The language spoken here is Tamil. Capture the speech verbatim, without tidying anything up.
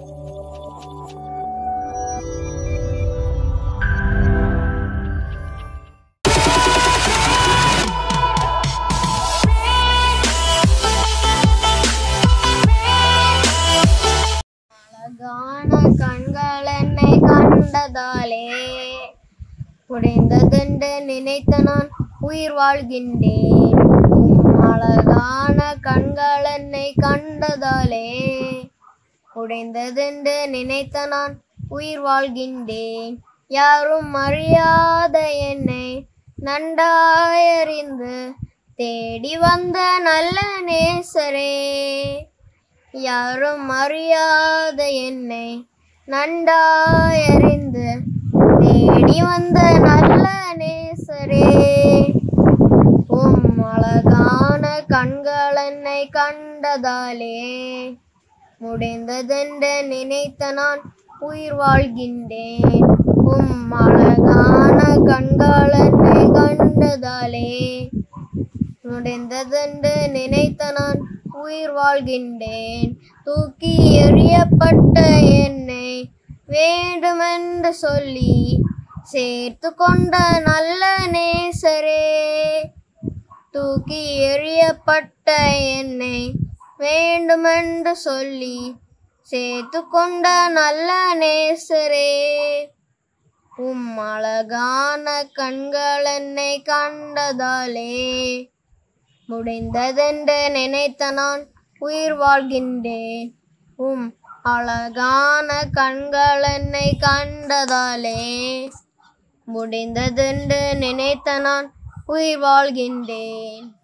அழகான கண்கள் என்னை கண்டதாலே உடைந்ததென்று நினைத்த நான் உயிர் வாழ்கின்றேன். அழகான கண்கள் என்னை கண்டதாலே உடைந்ததென்று நினைத்த நான் உயிர் வாழ்கின்றேன். யாரும் அறியாத என்னை நன்றாயறிந்து தேடி வந்த நல்ல நேசரே, யாரும் அறியாத என்னை நன்றாயறிந்து தேடி வந்த நல்ல நேசரே, உம் அழகான கண்கள் என்னை கண்டதாலே முடிந்ததென்று நினைத்த நான் உயிர் வாழ்கின்றேன். உம் அழகான கண்கள் என்னை கண்டதாலே முடிந்ததென்று நினைத்த நான் உயிர் வாழ்கின்றேன். தூக்கி எறியப்பட்ட என்னை வேண்டுமென்று சொல்லி சேர்த்து கொண்ட நல்ல நேசரே, தூக்கி எறியப்பட்ட என்னை வேண்டுமென்று சொல்லி சேர்த்து கொண்ட நல்ல நேசரே, உம் அழகான கண்கள் என்னை கண்டதாலே முடிந்ததென்று நினைத்த நான் உயிர் வாழ்கின்றேன். உம் அழகான கண்கள் என்னை கண்டதாலே முடிந்ததென்று நினைத்த நான் உயிர் வாழ்கின்றேன்.